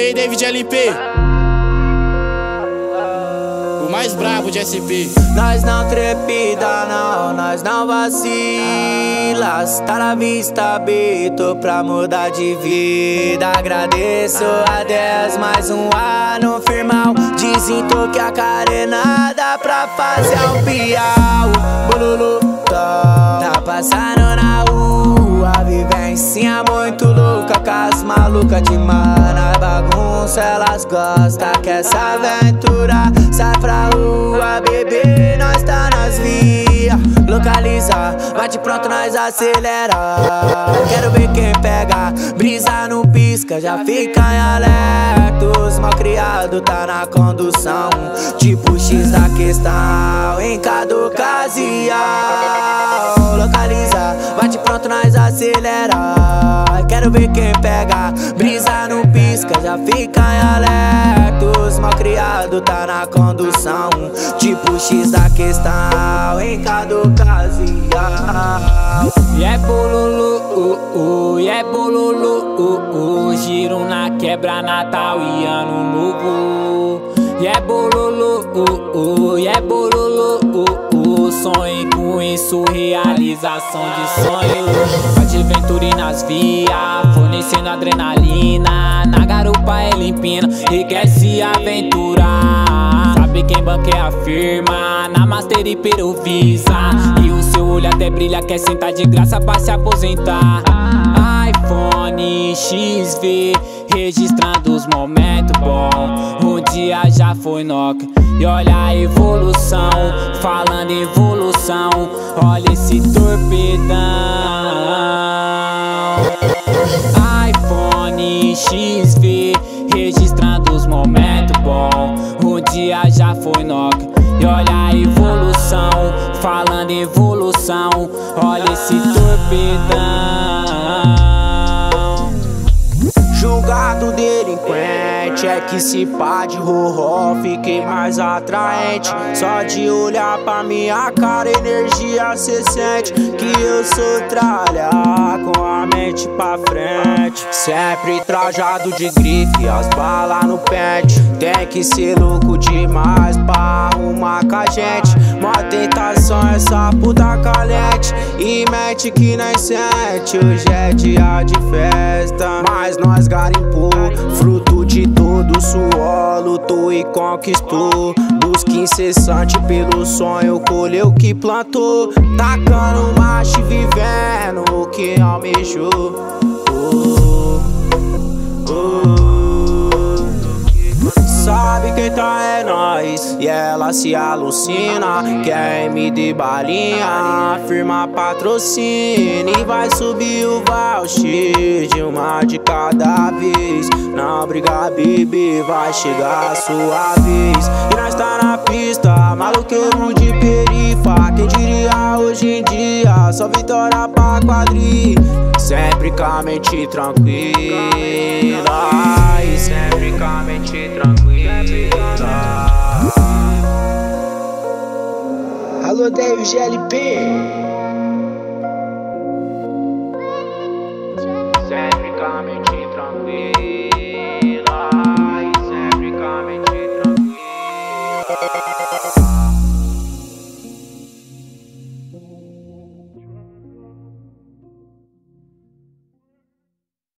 aí, David LP, o mais brabo de SP. Nós não trepida não, nós não vacila. Tá na vista, Bito, pra mudar de vida. Agradeço a Deus, mais um ano firmão. Desintou que a carenada pra fazer o piau. Bululu, tá passando na rua, vivência muito louca, com as malucas de mana. Bagunça elas gostam, que essa aventura. Sai pra rua, bebê, nós tá nas vias. Localiza, bate pronto, nós acelera. Quero ver quem pega, brisa no pisca, já fica em alerta. Os malcriados tá na condução, tipo X da questão em cada ocasião. Localiza, bate pronto, nós acelera. Quero ver quem pega, brisa no pisca, já fica em alerta. Os malcriados tá na condução, tipo X da questão em cada ocasião. E é bolulu, e é bolulu, giro na quebra, Natal e Ano Novo. E é bolulu, e é bolulu, sonho com isso, realização de sonho. Adventure nas vias, fornecendo adrenalina. Na garupa ele empina e quer se aventurar. Sabe quem banca é a firma, na Master e Perovisa. E o seu olho até brilha, quer sentar de graça pra se aposentar. iPhone XV, registrando os momentos bons. Um dia já foi Nokia, e olha a evolução. Falando em evolução, olha esse torpedão. iPhone XV, registrando os momentos bons. Um dia já foi Nokia, e olha a evolução. Falando em evolução, olha esse torpedão. Julgado delinquente, é que se pá de roró, fiquei mais atraente. Só de olhar pra minha cara, energia cê sente que eu sou tralha, com a mente pra frente. Sempre trajado de grife, as balas no pente. Tem que ser louco demais pra arrumar com a gente. Mó tentação essa puta calente, e mete que nós sente. Hoje é dia de festa, mas nós garimpou, fruto de todo suor, lutou e conquistou. Busca incessante pelo sonho, colheu o que plantou. Tacando marcha e vivendo o que almejou. Sabe quem tá é nós, e ela se alucina. Quer me de balinha, firma patrocina. E vai subir o voucher de uma de cada vez. Não briga, bebê, vai chegar a sua vez. E nós tá na pista, maluqueiro de perifa. Quem diria hoje em dia, só vitória pra quadrilha. Sempre com a mente tranquila, e sempre com a mente tranquila. Alô, David LP.